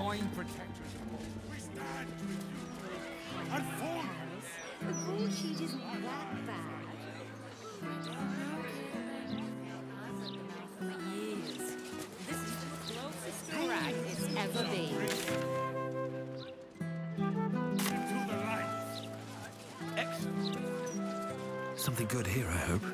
kind protectors of all. We stand with you. And for The bullshit isn't that bad. For years. This is the closest to rag it's ever been. into the light. Excellent. Something good here, I hope.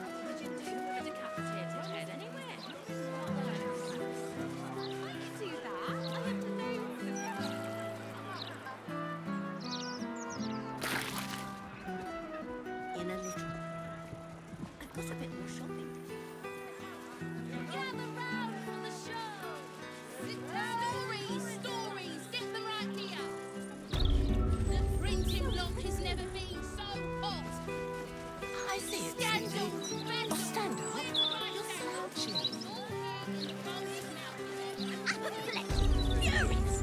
In a little. I've got a bit more shopping to do. Gather round for the show. Stories, get them right here. The printing block has never been so hot. I see it. Scandal, Oh, stand up. You're slouching. Furious.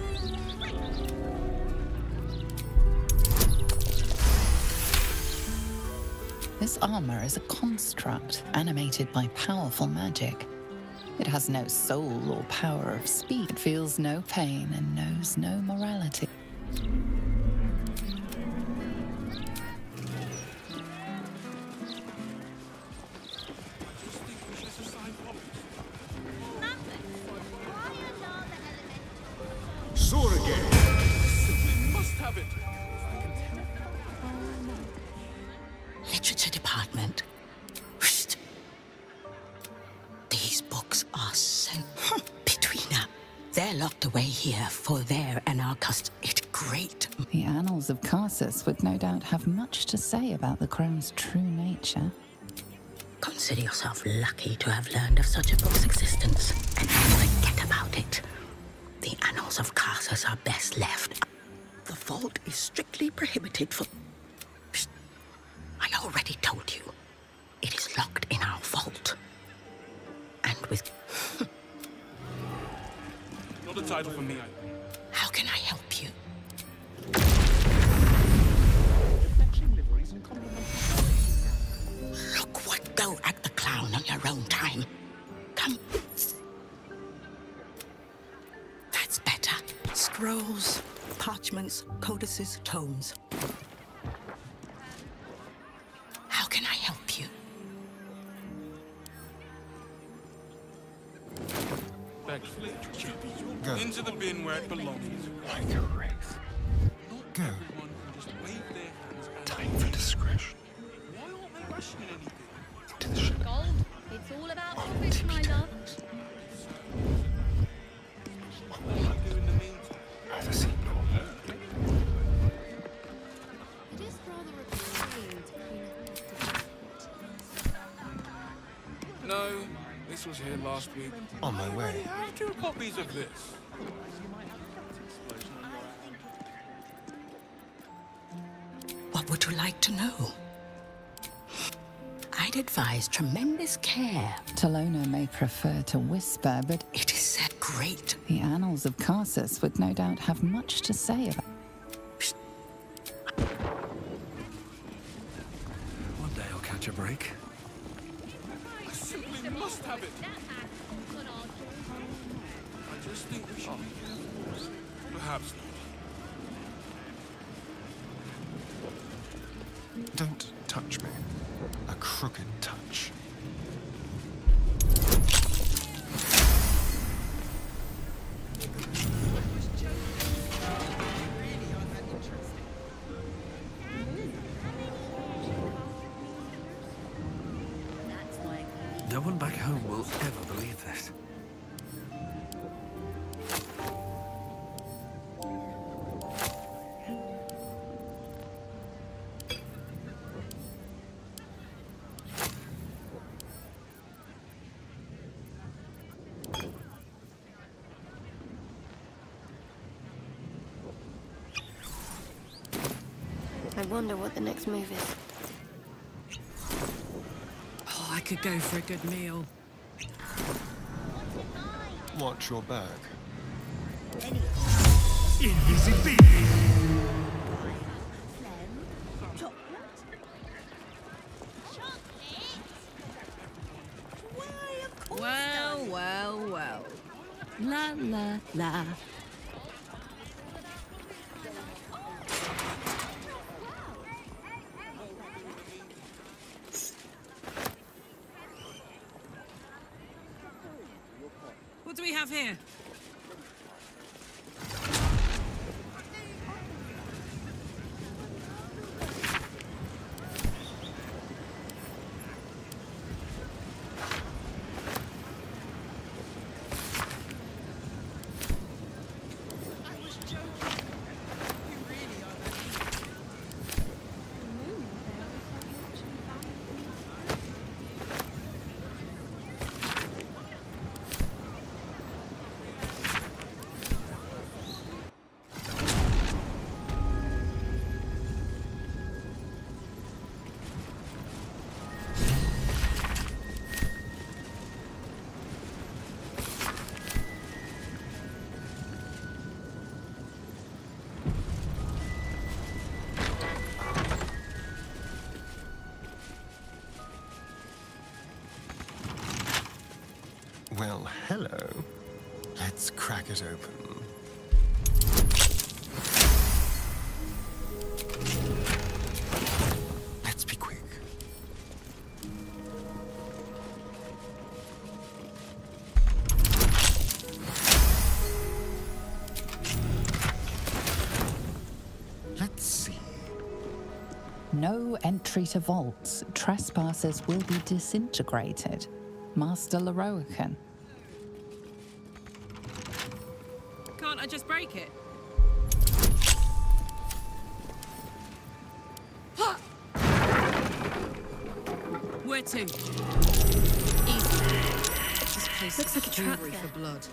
This armor is a construct animated by powerful magic. It has no soul or power of speed. It feels no pain and knows no morality. Soar again. We must have it. Literature department. Whoosh. These books are so between us. They're locked away here for their and our custom. It's great. The annals of Karsus would no doubt have much to say about the crone's true nature. Consider yourself lucky to have learned of such a book's existence and forget about it. The annals of Karsus are best left. The vault is strictly prohibited for... Psst. I already told you. It is locked in our vault. And with... Not a title for me. How can I help you? Look what go at the clown on your own time. Come. That's better. Scrolls, parchments, codices, tomes. How can I help you? Go. Into the bin where it belongs. Like a wraith. Go. Everyone can just wave their hands and Time for discretion. why aren't they rushing anything? To the ship. Gold, it's all about profit, my love. What will you do in the meantime? Neither seen nor heard. It is rather a pain to clean out. No, this was here last week. On my way. I have 2 copies of this. What would you like to know? I'd advise tremendous care. Talona may prefer to whisper, but It is said great. the annals of Karsus would no doubt have much to say about. One day I'll catch a break. I simply must have it. I just think we should. Perhaps not. Don't touch me. A crooked touch. No one back home will ever believe this. I wonder what the next move is. Oh, I could go for a good meal. Watch your back. Well, well, well. La, la, la. have here? Well, hello. Let's crack it open. Let's be quick. Let's see. No entry to vaults. Trespassers will be disintegrated. Master Lorroakan. Can't I just break it? Where to? Easy. This place Looks like a trap hungry there. for blood.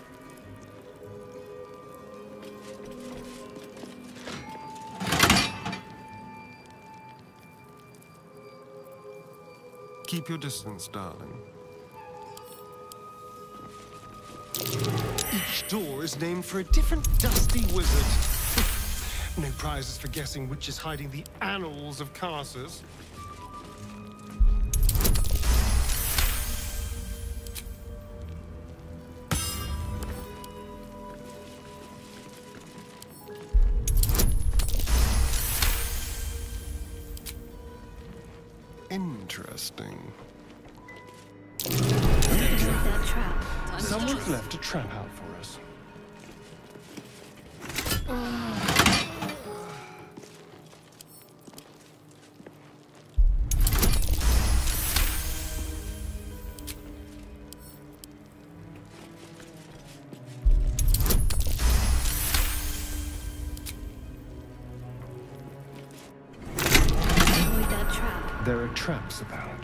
Keep your distance, darling. Each door is named for a different dusty wizard. No prizes for guessing which is hiding the annals of Karsus. Interesting. That trap. Someone's left a trap out for us. Avoid that trap. There are traps about.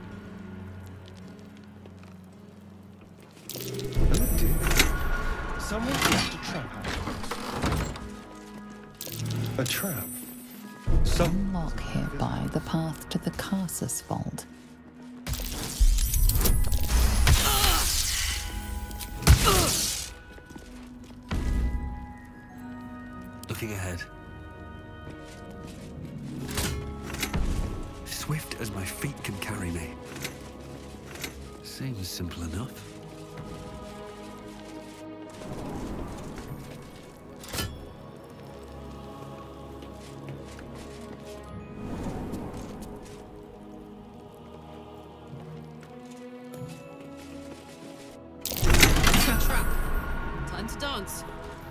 Oh dear. Someone's left a trap out for us. A trap. Unlock hereby the path to the Karsus Vault. Looking ahead. Swift as my feet can carry me. Seems simple enough. Trap. Time to dance.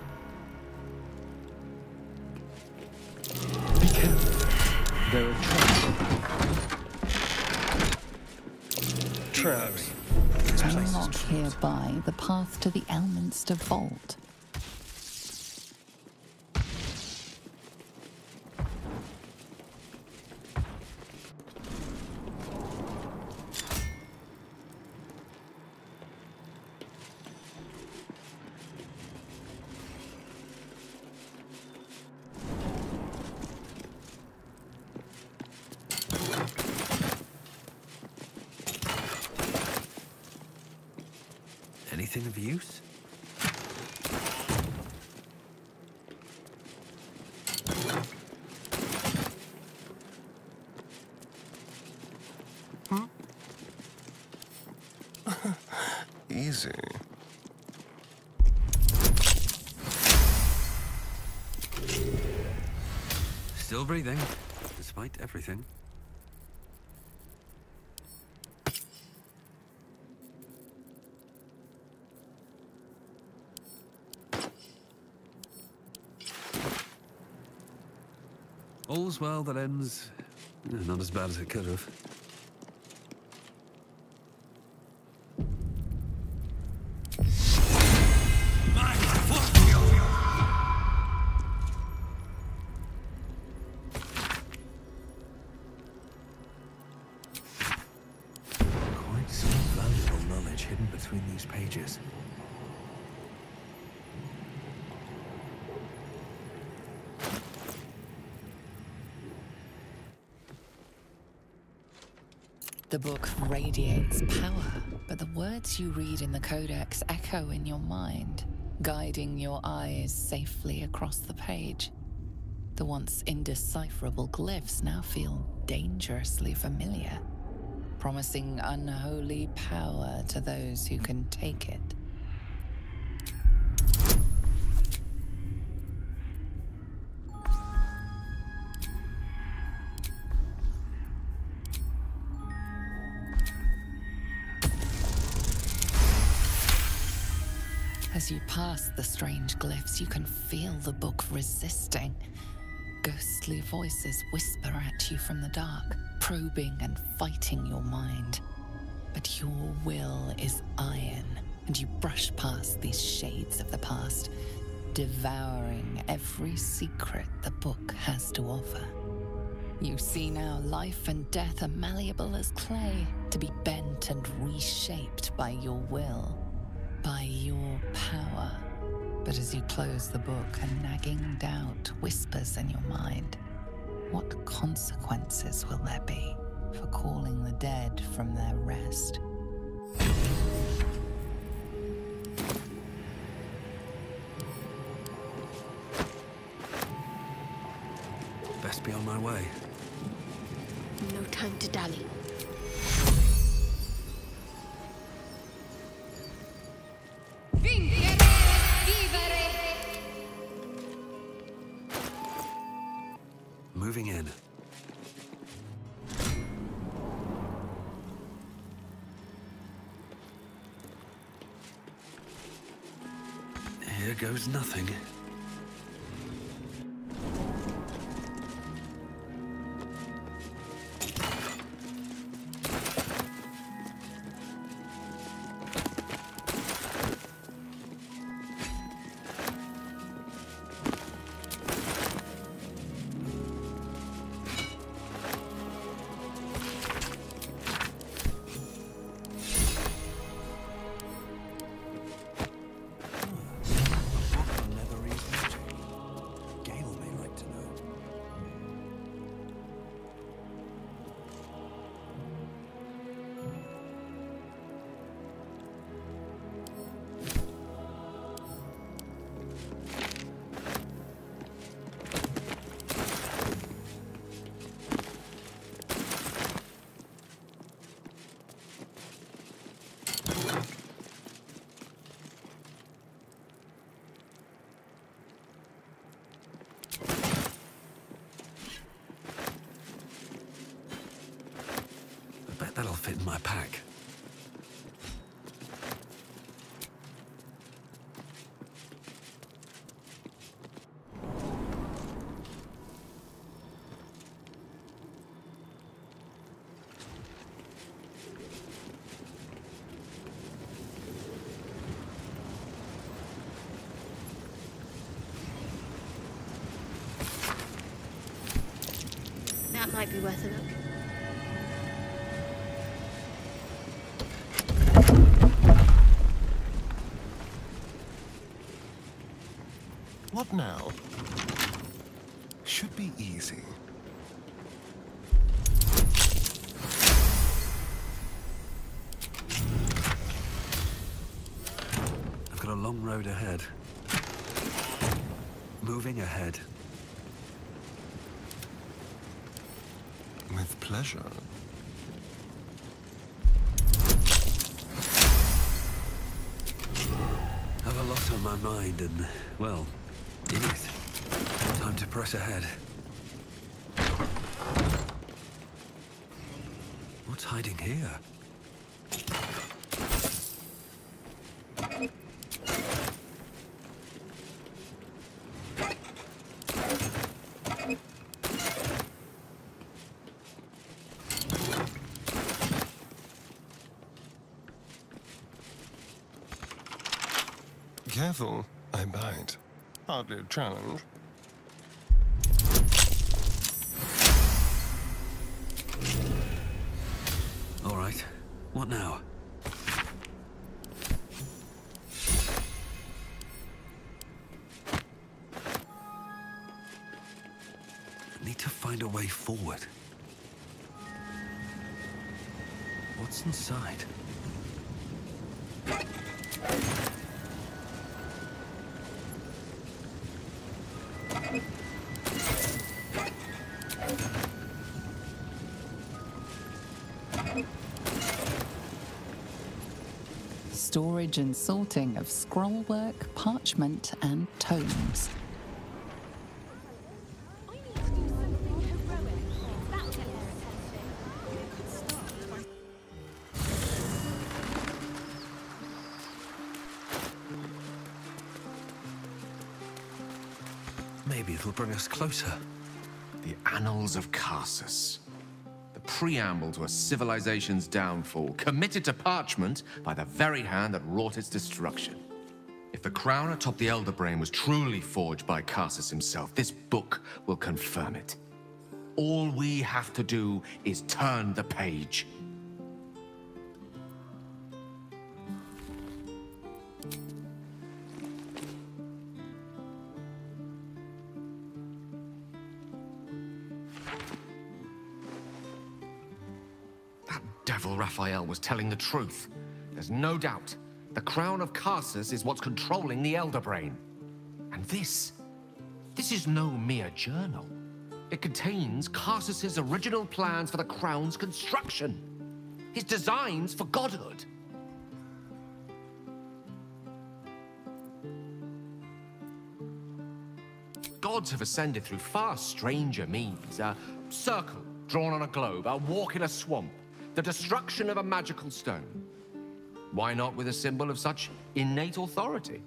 Be careful. There are traps about. Traps. Unlock hereby the path to the Elminster Vault. Anything of use? Easy. Still breathing, despite everything. All's well that ends... not as bad as it could have. Quite some valuable knowledge hidden between these pages. The book radiates power, but the words you read in the Codex echo in your mind, guiding your eyes safely across the page. The once indecipherable glyphs now feel dangerously familiar, promising unholy power to those who can take it. As you pass the strange glyphs, you can feel the book resisting. Ghostly voices whisper at you from the dark, probing and fighting your mind. But your will is iron, and you brush past these shades of the past, devouring every secret the book has to offer. You see now life and death are malleable as clay, to be bent and reshaped by your will. By your power. But as you close the book, a nagging doubt whispers in your mind. What consequences will there be for calling the dead from their rest? Best be on my way. No time to dally. Moving in. Here goes nothing. That'll fit in my pack. That might be worth a look. What now? Should be easy. I've got a long road ahead. Moving ahead. With pleasure. I've a lot on my mind and, well, in it. Time to press ahead. What's hiding here? Careful, I bite. Hardly a challenge. All right. What now? Need to find a way forward. What's inside? Storage and sorting of scrollwork, parchment, and tomes. I need to do something heroic. That'll get their attention. Maybe it'll bring us closer. The Annals of Karsus. The preamble to a civilization's downfall, committed to parchment by the very hand that wrought its destruction. If the crown atop the Elder Brain was truly forged by Karsus himself, this book will confirm it. All we have to do is turn the page. Devil Raphael was telling the truth. There's no doubt. The crown of Karsus is what's controlling the Elder Brain. And this is no mere journal. It contains Karsus's original plans for the crown's construction. His designs for godhood. Gods have ascended through far stranger means. A circle drawn on a globe, a walk in a swamp, the destruction of a magical stone. Why not with a symbol of such innate authority?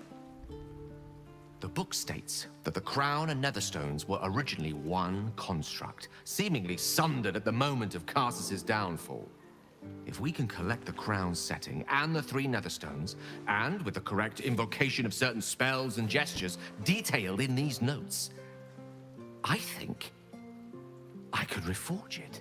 The book states that the crown and netherstones were originally one construct, seemingly sundered at the moment of Karsus's downfall. If we can collect the crown's setting and the 3 netherstones, and with the correct invocation of certain spells and gestures detailed in these notes, I think I could reforge it.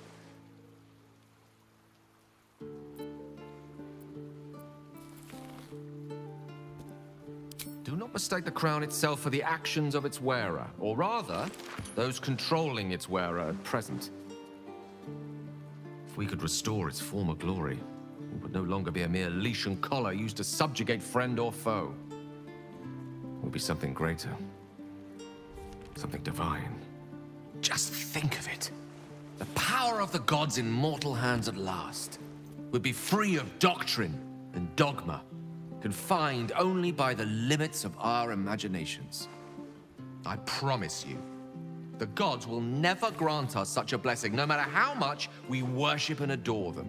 Do not mistake the crown itself for the actions of its wearer, or rather, those controlling its wearer at present. If we could restore its former glory, it would no longer be a mere leash and collar used to subjugate friend or foe. It would be something greater, something divine. Just think of it. The power of the gods in mortal hands at last would be free of doctrine and dogma, confined only by the limits of our imaginations. I promise you, the gods will never grant us such a blessing, no matter how much we worship and adore them.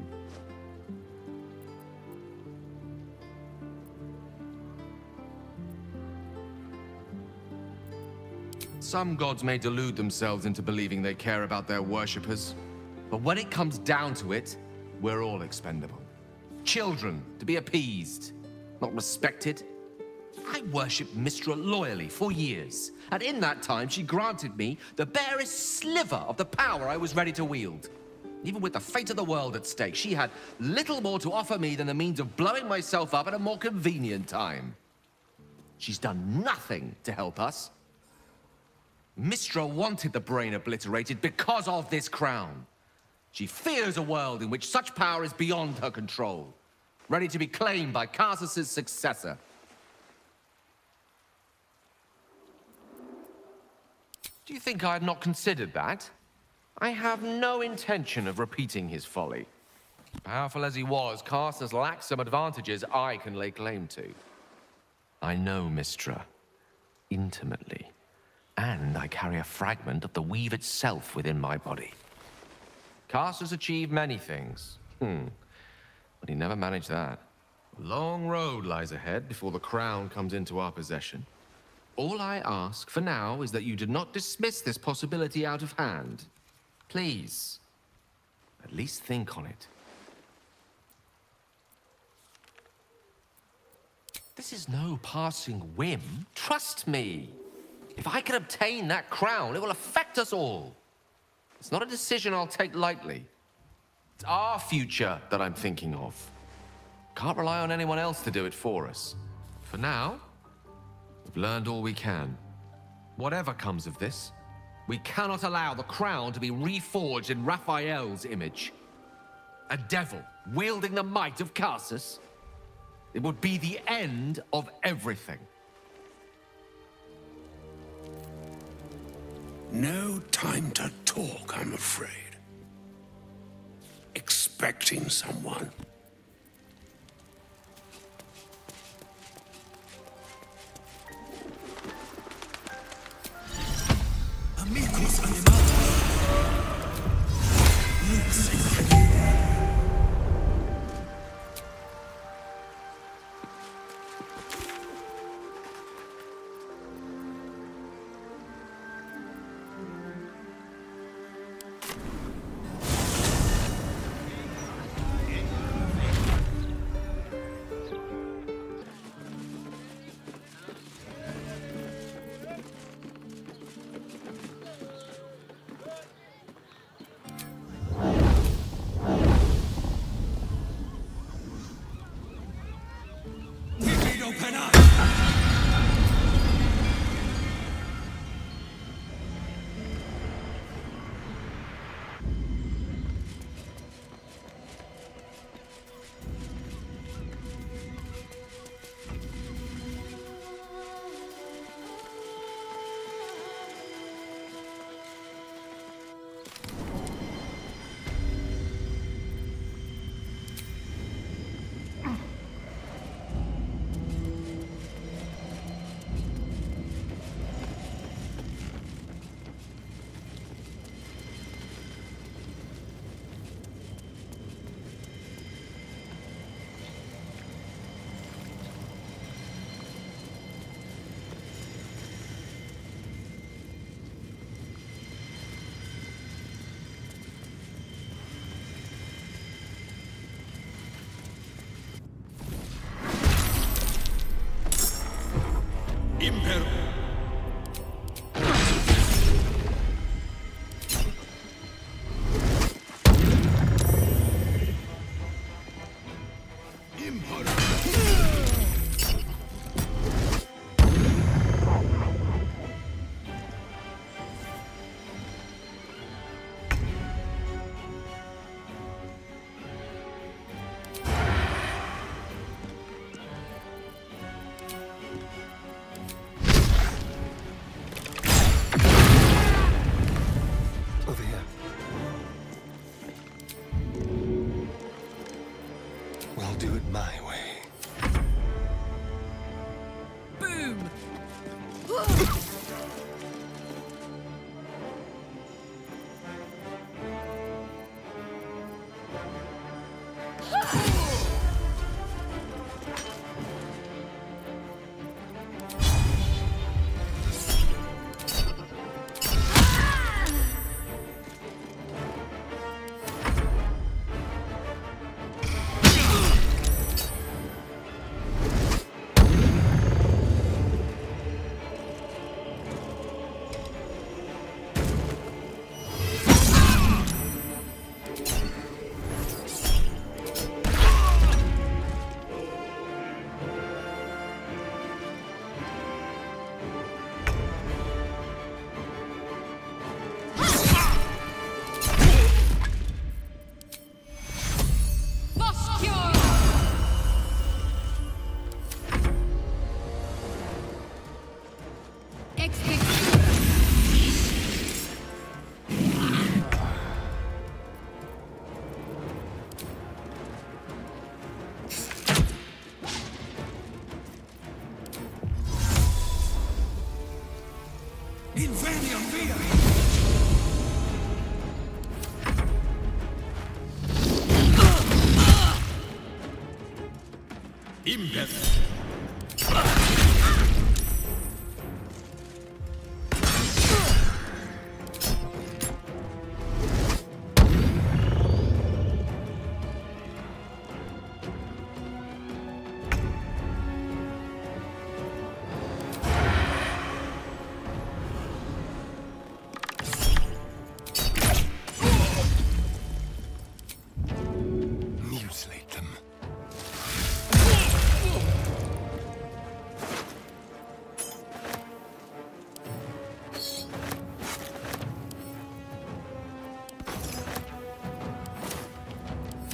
Some gods may delude themselves into believing they care about their worshippers, but when it comes down to it, we're all expendable. Children to be appeased, not respected. I worshipped Mystra loyally for years, and in that time she granted me the barest sliver of the power I was ready to wield. Even with the fate of the world at stake, she had little more to offer me than the means of blowing myself up at a more convenient time. She's done nothing to help us. Mystra wanted the brain obliterated because of this crown. She fears a world in which such power is beyond her control, ready to be claimed by Karsus's successor. Do you think I had not considered that? I have no intention of repeating his folly. Powerful as he was, Karsus lacked some advantages I can lay claim to. I know Mystra intimately, and I carry a fragment of the weave itself within my body. Karsus achieved many things, but he never managed that. A long road lies ahead before the crown comes into our possession. All I ask for now is that you do not dismiss this possibility out of hand. Please, at least think on it. This is no passing whim. Trust me. If I can obtain that crown, it will affect us all. It's not a decision I'll take lightly. It's our future that I'm thinking of. Can't rely on anyone else to do it for us. For now, we've learned all we can. Whatever comes of this, we cannot allow the crown to be reforged in Raphael's image. A devil wielding the might of Karsus. It would be the end of everything. No time to talk, I'm afraid. Expecting someone. Amigos animados.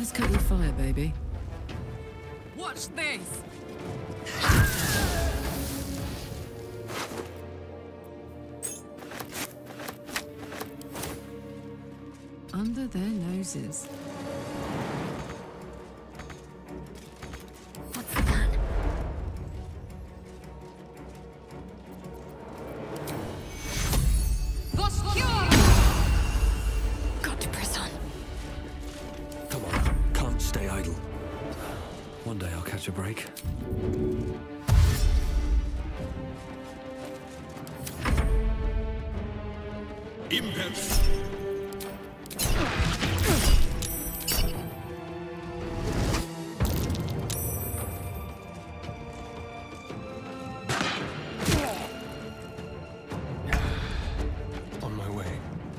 Let's cover the fire, baby. Watch this! Under their noses. What's that? Got to press on. Come on, can't stay idle. One day I'll catch a break. Impulse. On my way.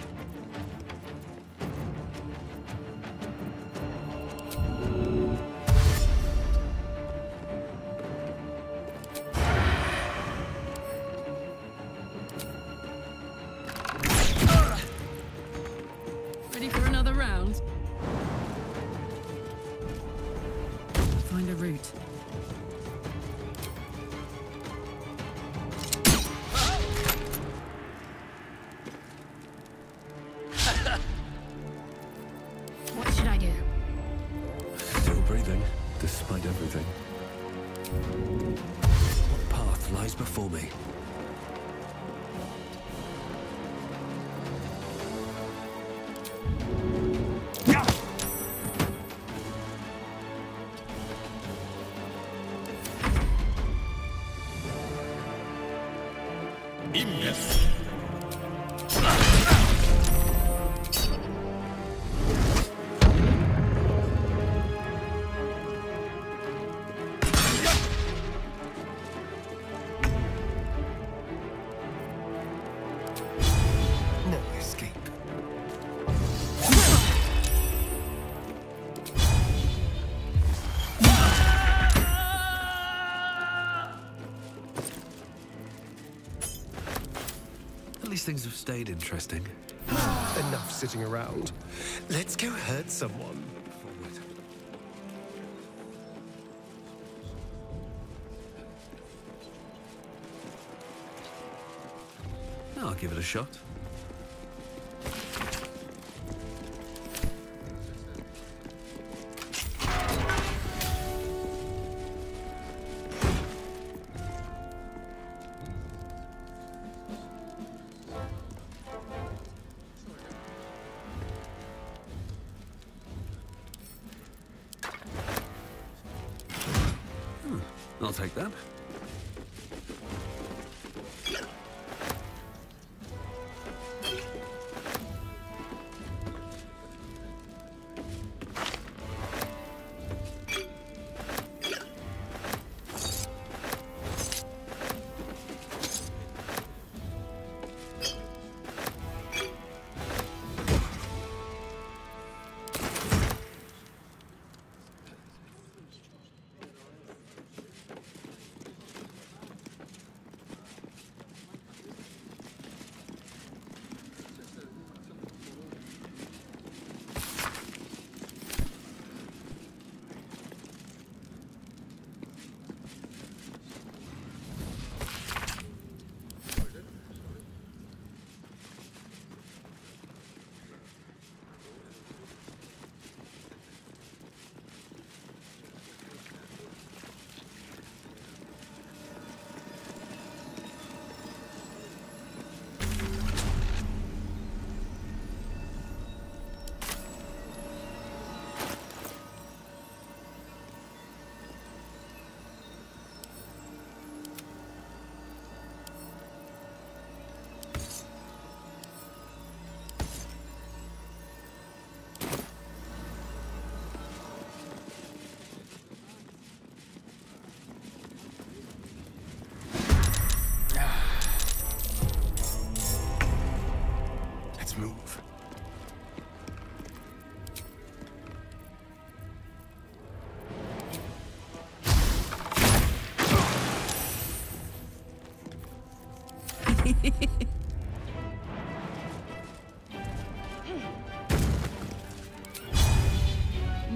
Ready for another round? Find a route. What should I do? Still breathing, despite everything. What path lies before me? Impulse. No escape. At least things have stayed interesting. Enough sitting around. Let's go hurt someone. I'll give it a shot. I'll take that.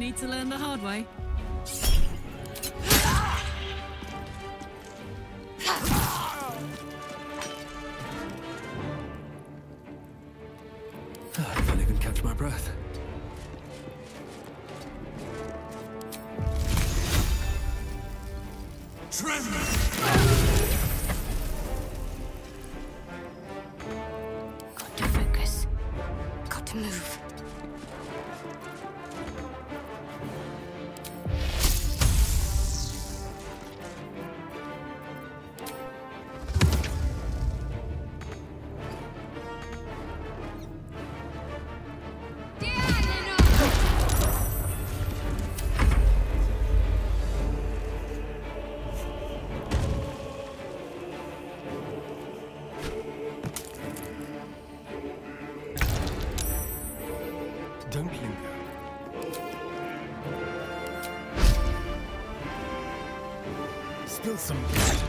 need to learn the hard way. I can't even catch my breath. Got to focus. Got to move. Don't linger. Spill some blood.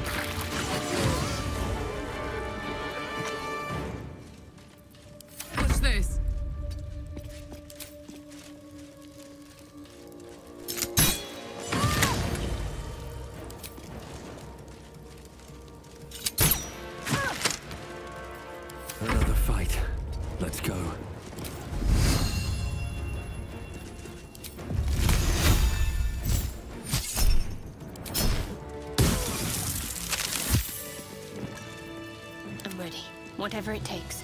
What's this? Another fight. Let's go. I'm ready. Whatever it takes.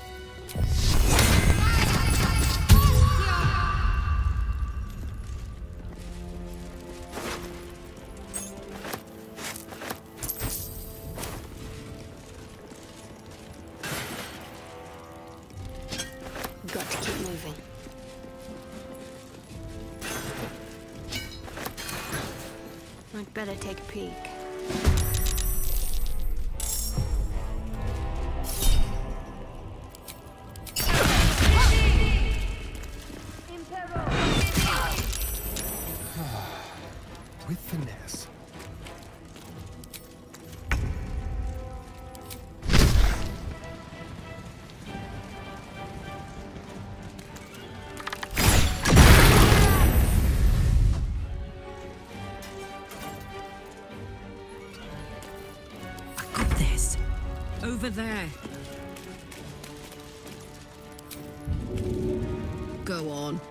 Got to keep moving. I'd better take a peek. With finesse. I got this. Over there. Go on.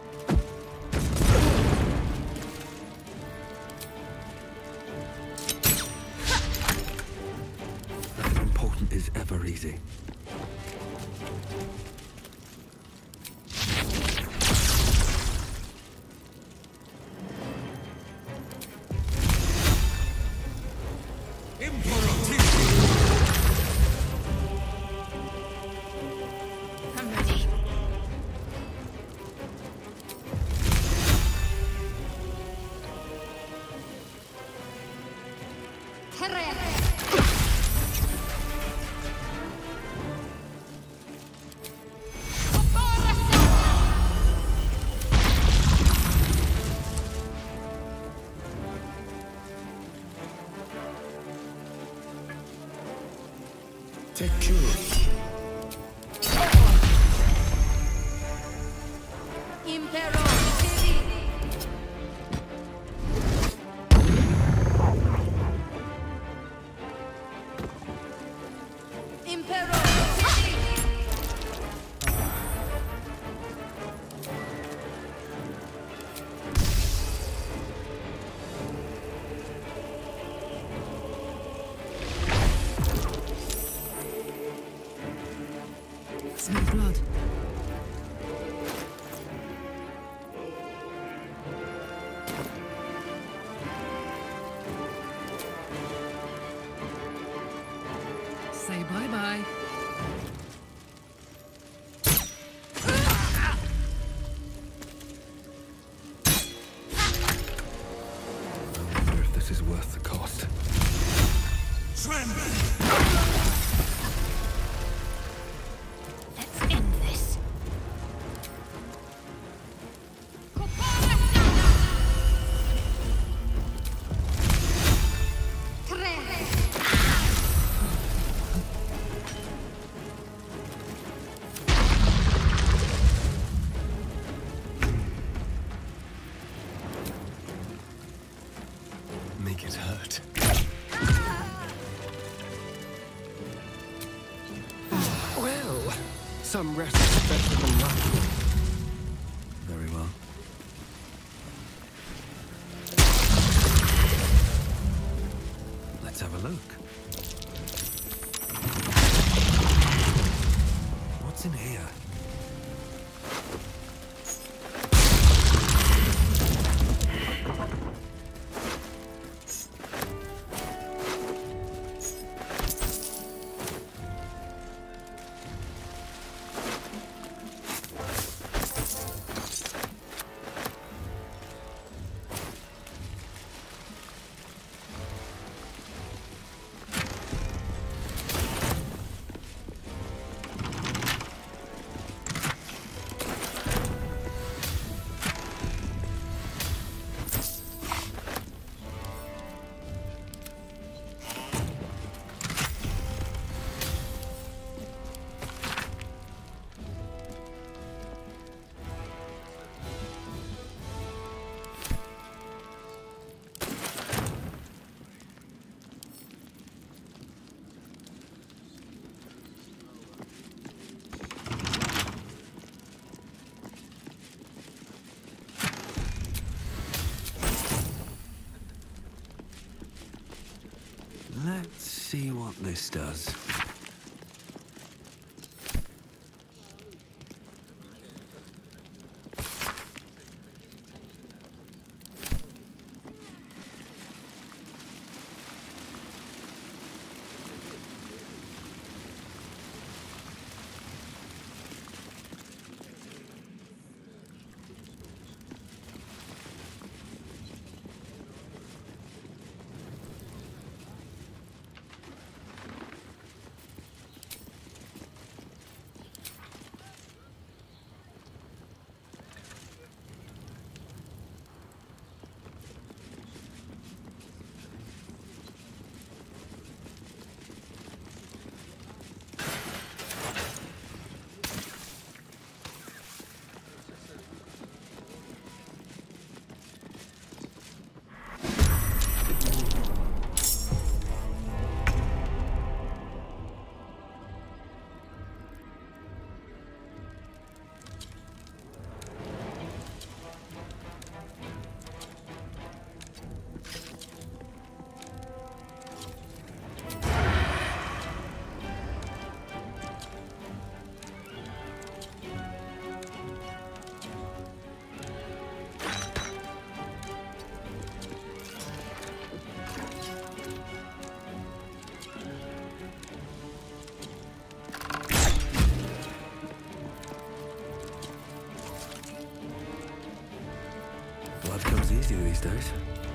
Nothing important is ever easy. I'm ready. Take two. Smell blood. Some rest is better than nothing. Very well. Let's have a look. What's in here? Let's see what this does. Blood comes easy these days.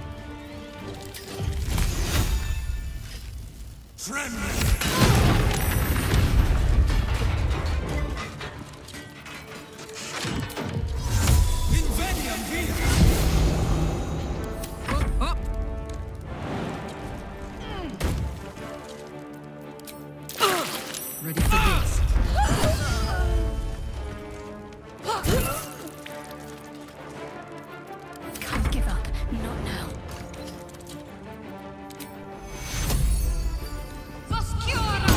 Ready for this? Can't give up. Not now. Oscura!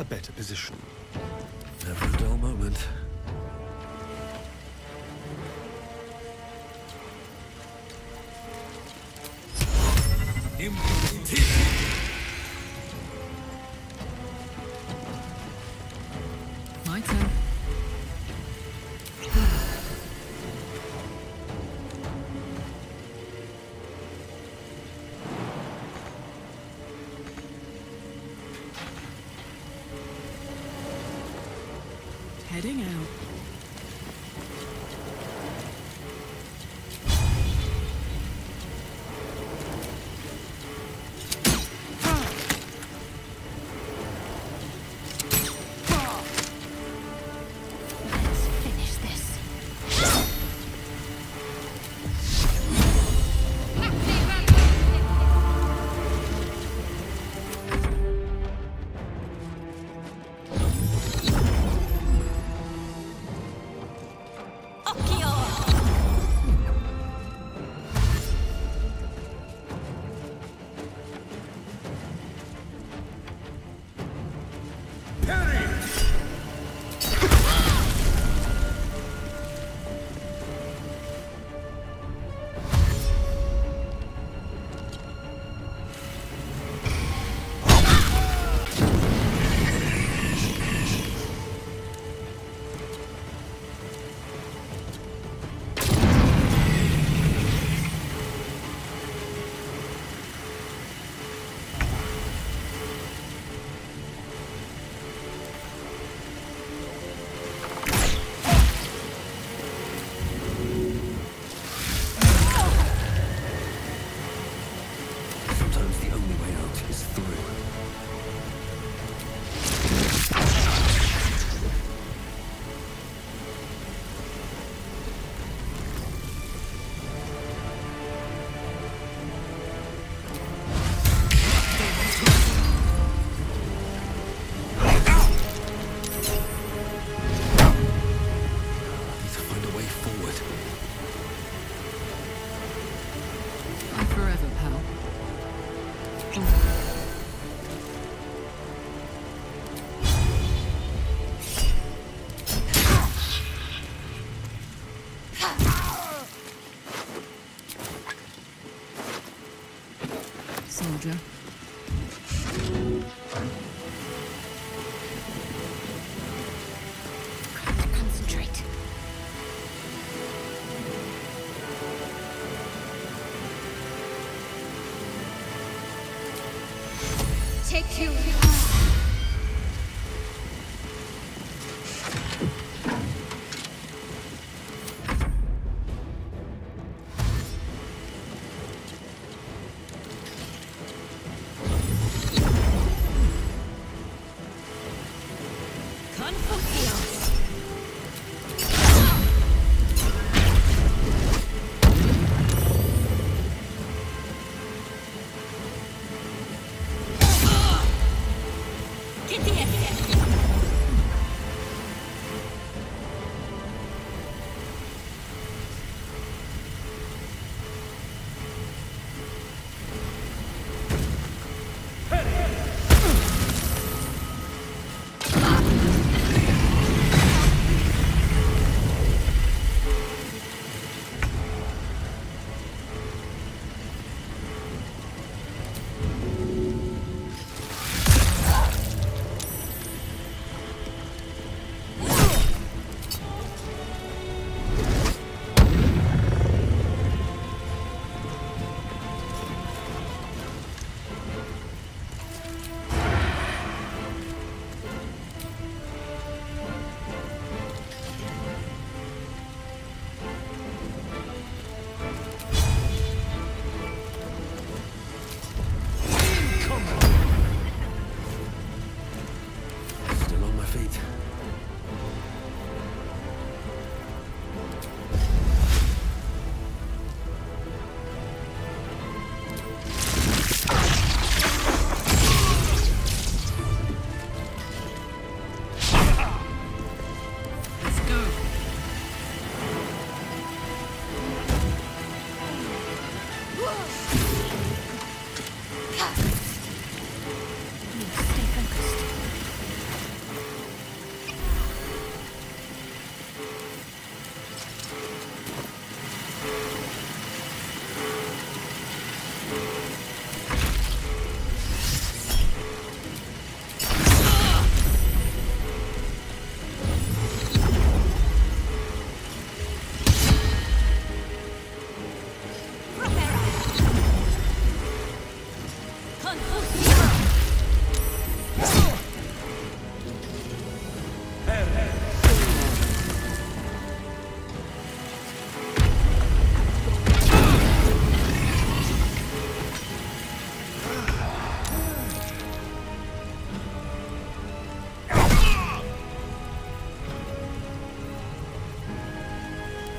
better position. Never a dull moment. My turn. Heading out. Let's finish this. Sometimes the only way out is through. Need to find a way forward. I'm forever, pal. Soldier. Concentrate. Take you. Confucius.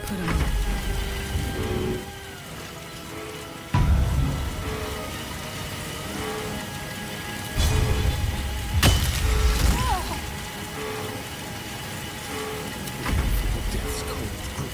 Put 'em on. Death's cold grip.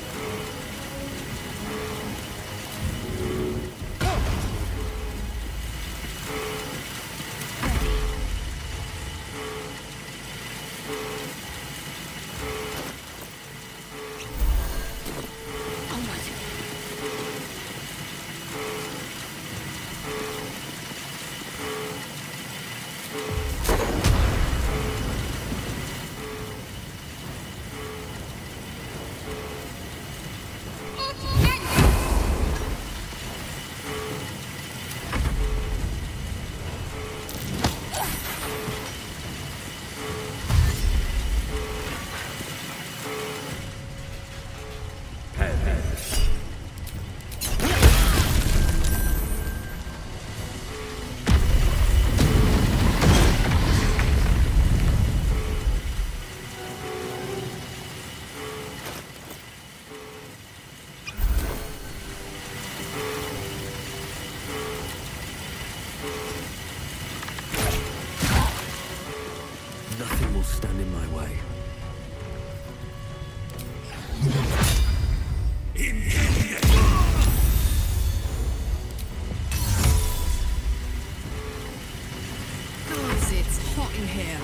Nothing will stand in my way. Gods, it's hot in here.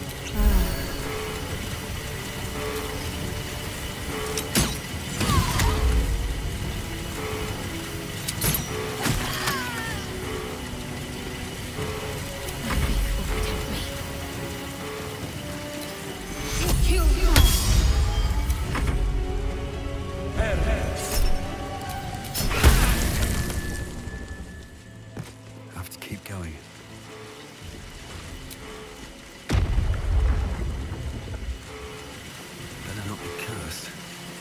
Have to keep going. Better not be cursed.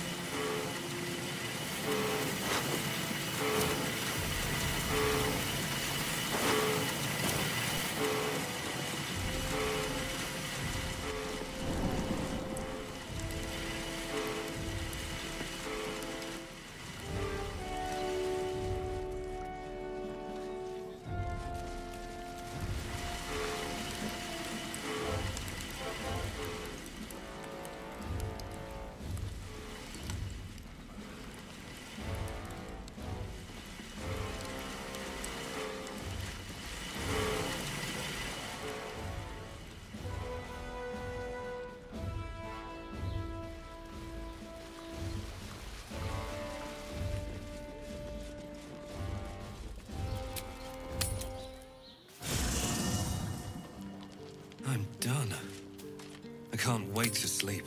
I'm done. I can't wait to sleep.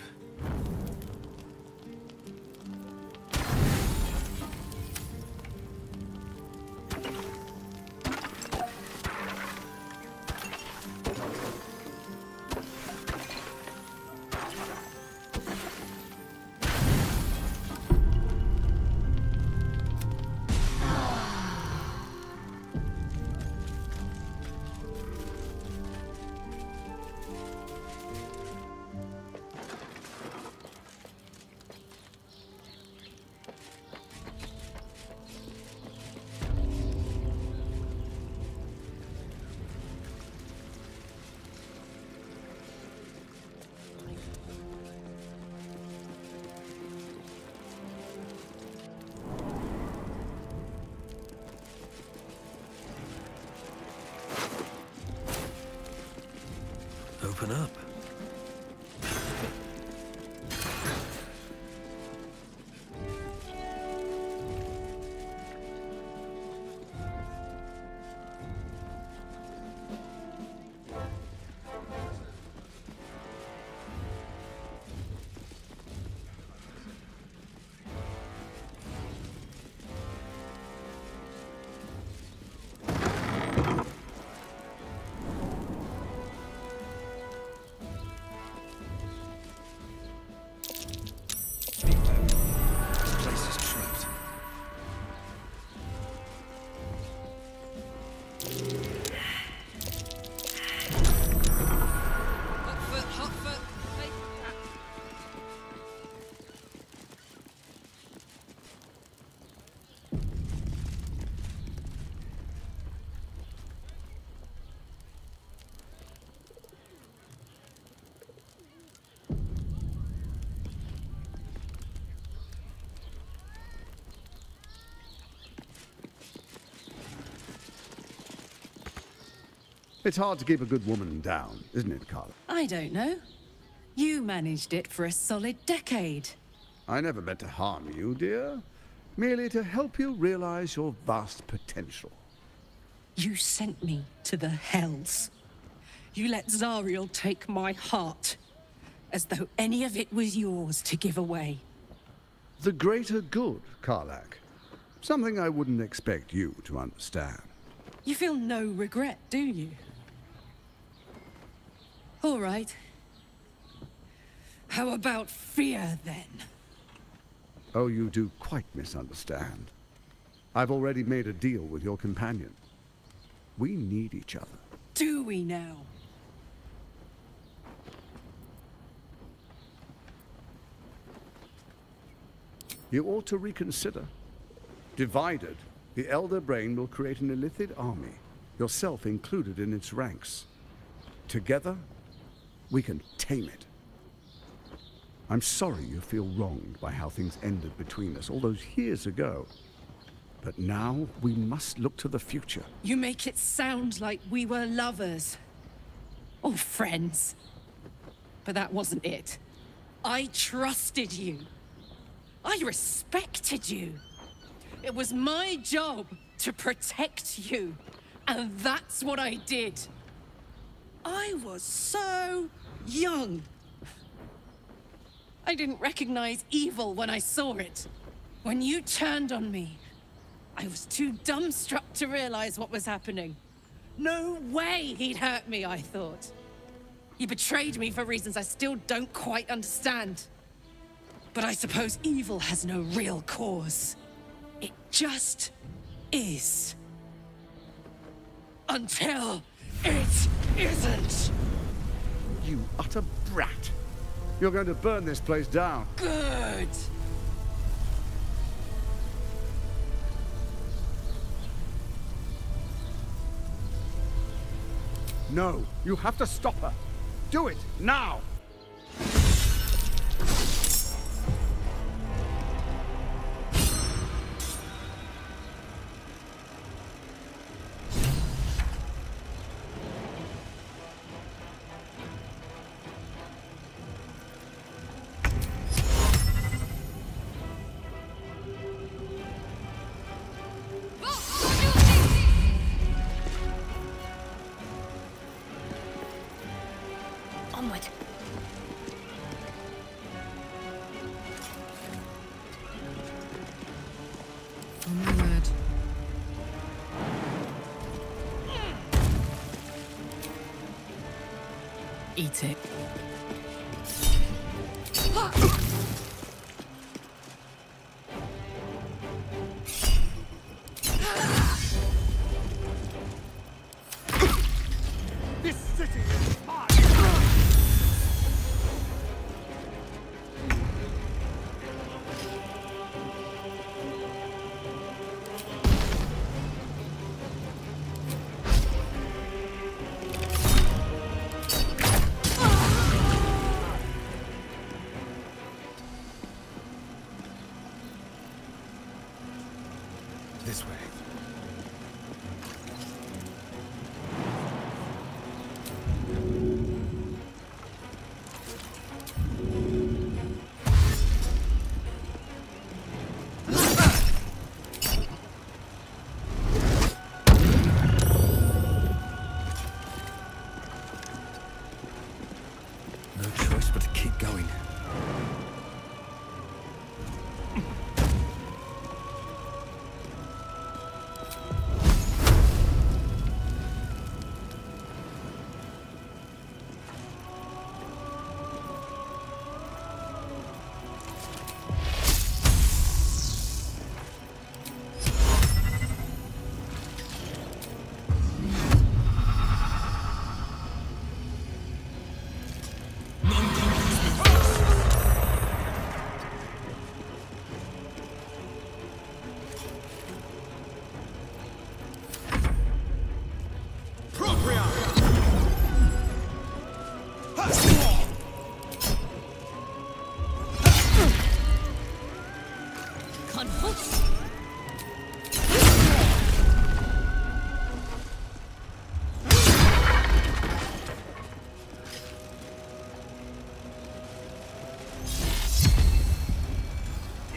It's hard to keep a good woman down, isn't it, Carla? I don't know. You managed it for a solid decade. I never meant to harm you, dear. Merely to help you realize your vast potential. You sent me to the hells. You let Zariel take my heart, as though any of it was yours to give away. The greater good, Karlach. Something I wouldn't expect you to understand. You feel no regret, do you? All right. How about fear, then? Oh, you do quite misunderstand. I've already made a deal with your companion. We need each other. Do we now? You ought to reconsider. Divided, the Elder Brain will create an Illithid army, yourself included in its ranks. Together, we can tame it. I'm sorry you feel wronged by how things ended between us all those years ago. But now, we must look to the future. You make it sound like we were lovers. Or friends. But that wasn't it. I trusted you. I respected you. It was my job to protect you. And that's what I did. I was so young. I didn't recognize evil when I saw it. When you turned on me, I was too dumbstruck to realize what was happening. No way he'd hurt me, I thought. He betrayed me for reasons I still don't quite understand. But I suppose evil has no real cause. It just is. Until it isn't. You utter brat. You're going to burn this place down. Good. No, you have to stop her. Do it, now! Onward. On my word. Eat it. This city is mine! This way. No choice but to keep going.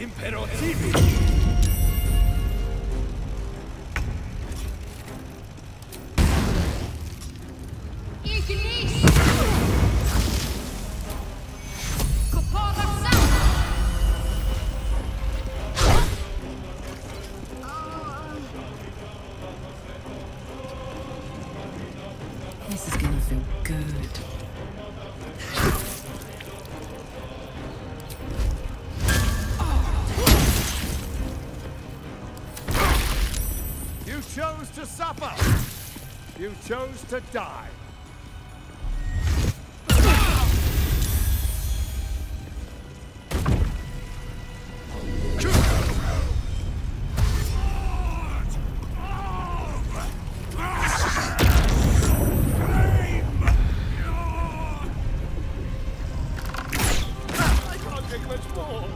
Impero TV! Ignis! Corpora Santa! This is gonna feel good. You chose to suffer! You chose to die! I can't take much more!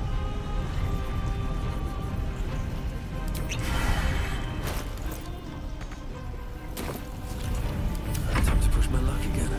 Time to push my luck again.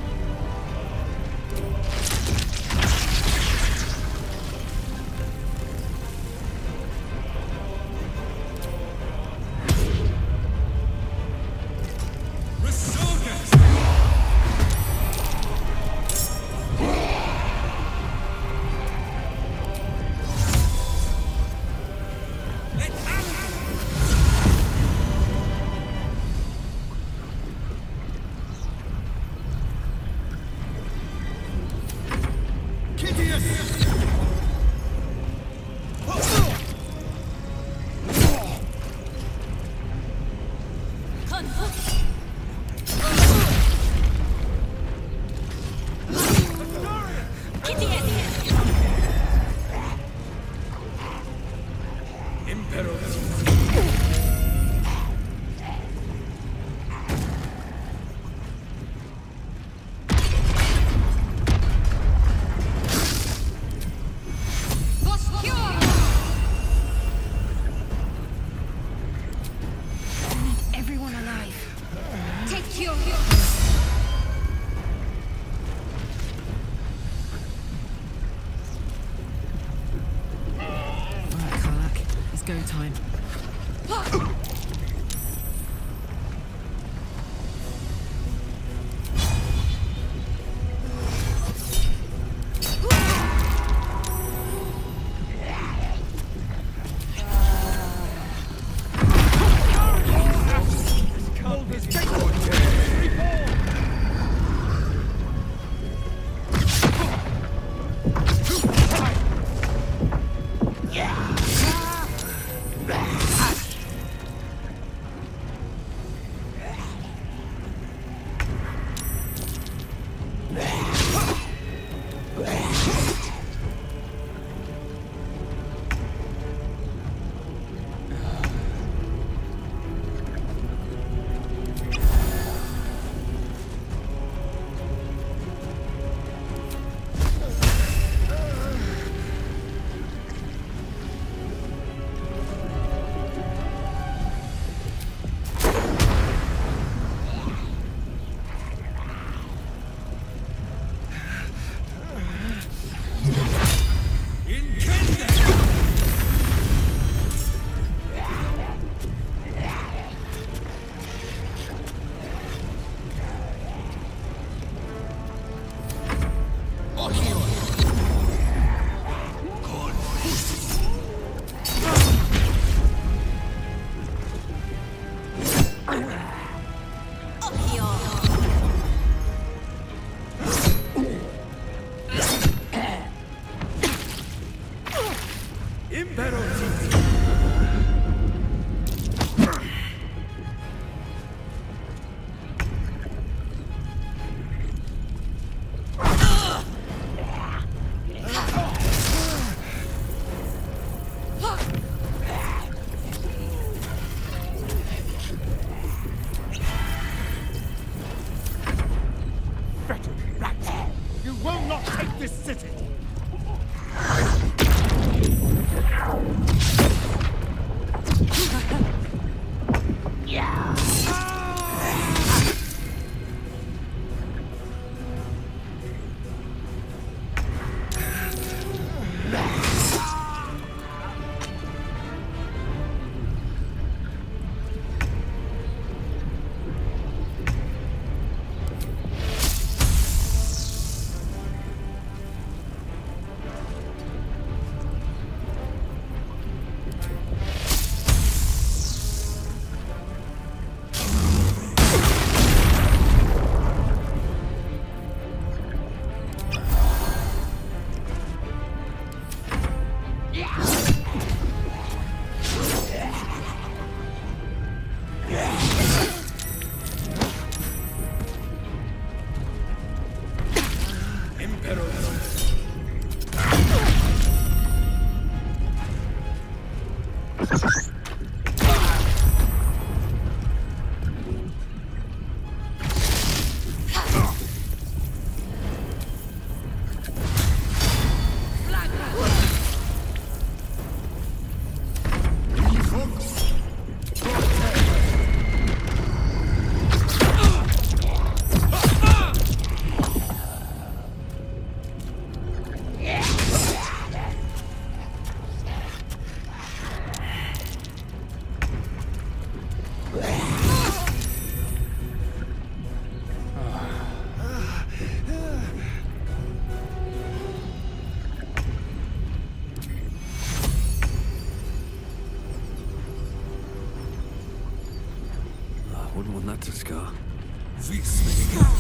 Everyone alive. Take your... Alright, Karlach. It's go time. You will not take this city! matter, Scar. This may go.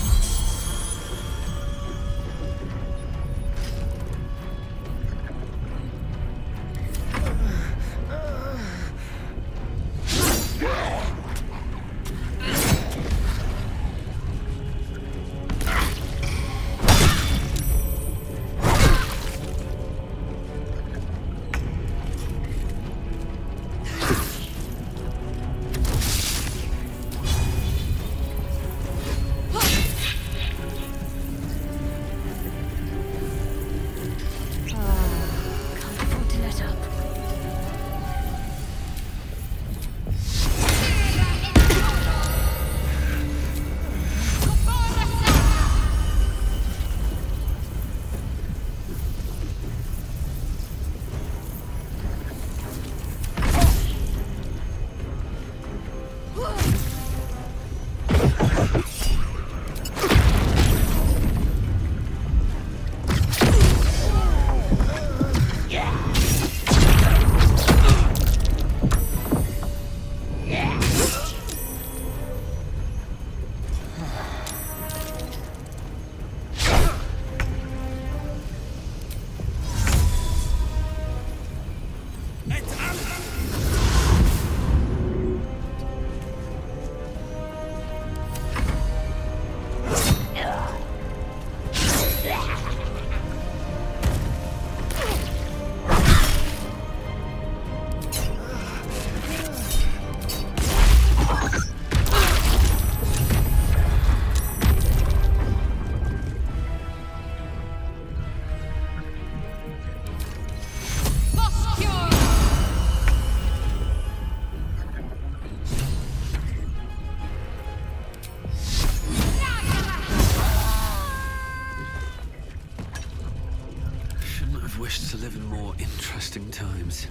Wished to live in more interesting times.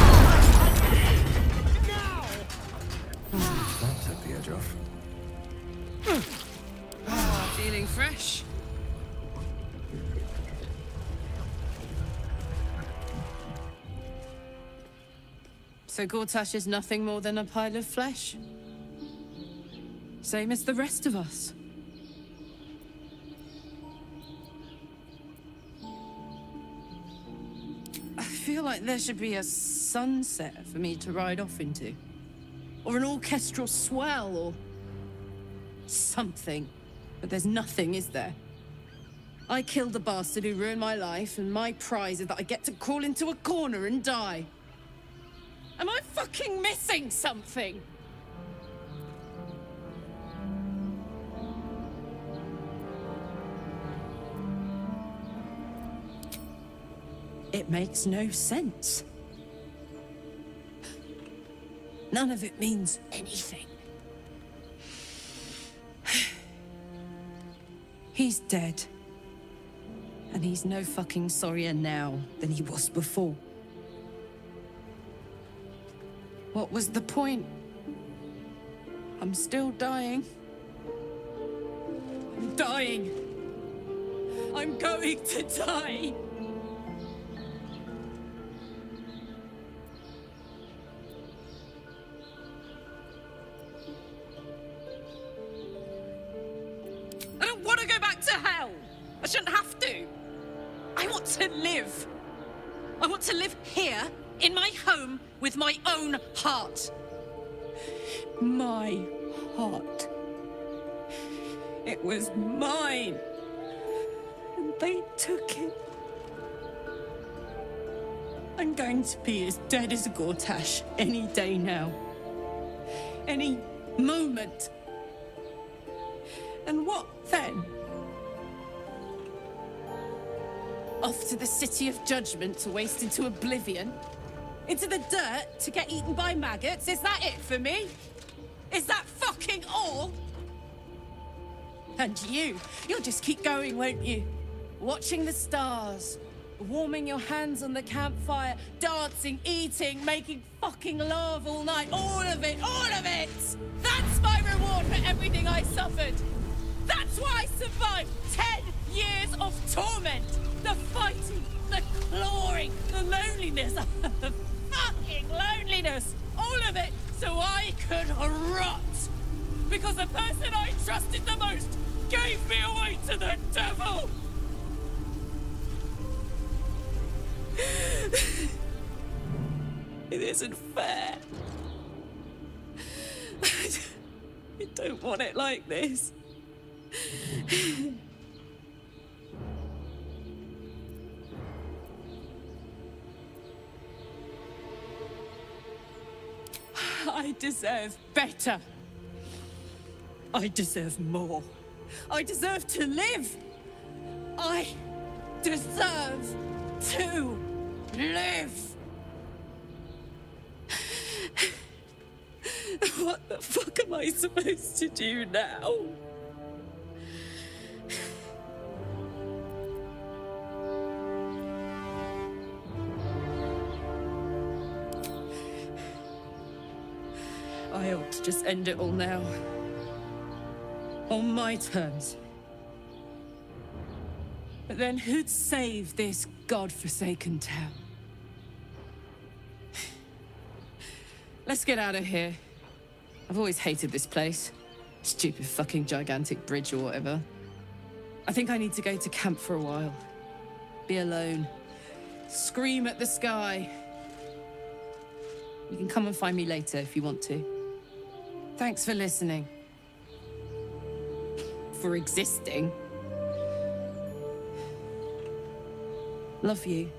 That took the edge off. Feeling fresh? So Gortash is nothing more than a pile of flesh? Same as the rest of us? I feel like there should be a sunset for me to ride off into. Or an orchestral swell, or something. But there's nothing, is there? I killed the bastard who ruined my life, and my prize is that I get to crawl into a corner and die. Am I fucking missing something? It makes no sense. None of it means anything. He's dead. And he's no fucking sorrier now than he was before. What was the point? I'm still dying. I'm dying. I'm going to die. I don't want to go back to hell. I shouldn't have to. I want to live. I want to live here, in my home, with my own heart. My heart. It was mine. And they took it. I'm going to be as dead as a Gortash any day now. Any moment. And what then? Off to the City of Judgment to waste into oblivion? Into the dirt to get eaten by maggots? Is that it for me? Is that fucking all? And you'll just keep going, won't you? Watching the stars, warming your hands on the campfire, dancing, eating, making fucking love all night. All of it, all of it! That's my reward for everything I suffered. That's why I survived 10 years of torment. The fighting, the clawing, the loneliness, the fucking loneliness. All of it so I could rot. Because the person I trusted the most gave me away to the devil! It isn't fair. I don't want it like this. I deserve better. I deserve more. I deserve to live. I deserve to live. What the fuck am I supposed to do now? I ought to just end it all now. On my terms. But then who'd save this godforsaken town? Let's get out of here. I've always hated this place. Stupid fucking gigantic bridge or whatever. I think I need to go to camp for a while. Be alone. Scream at the sky. You can come and find me later if you want to. Thanks for listening. For existing. Love you.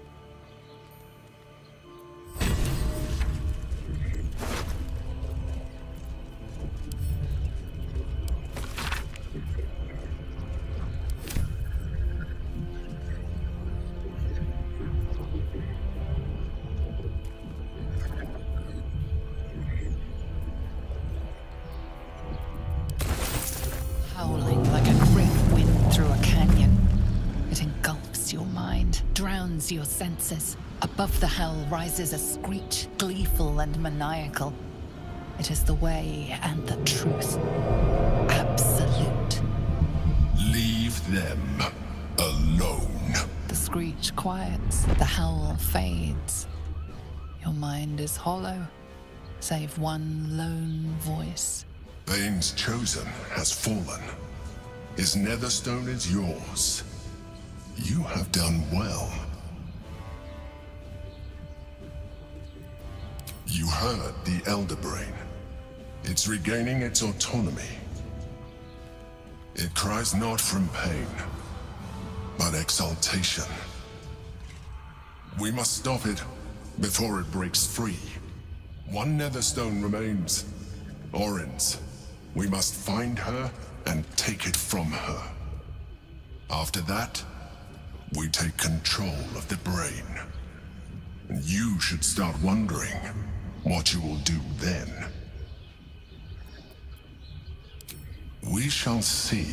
Howling like a great wind through a canyon. It engulfs your mind, drowns your senses. Above the hell rises a screech, gleeful and maniacal. It is the way and the truth. Absolute. Leave them alone. The screech quiets, the howl fades. Your mind is hollow, save one lone voice. Bane's chosen has fallen. His Netherstone is yours. You have done well. You heard the Elder Brain. It's regaining its autonomy. It cries not from pain, but exaltation. We must stop it before it breaks free. One Netherstone remains. Orin's. We must find her and take it from her. After that, we take control of the brain. And you should start wondering what you will do then. We shall see.